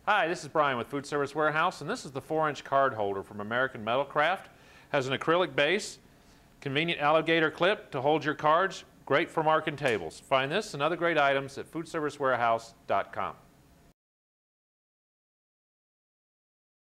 Hi, this is Brian with Food Service Warehouse, and this is the 4-inch card holder from American Metalcraft. Has an acrylic base, convenient alligator clip to hold your cards, great for marking tables. Find this and other great items at foodservicewarehouse.com.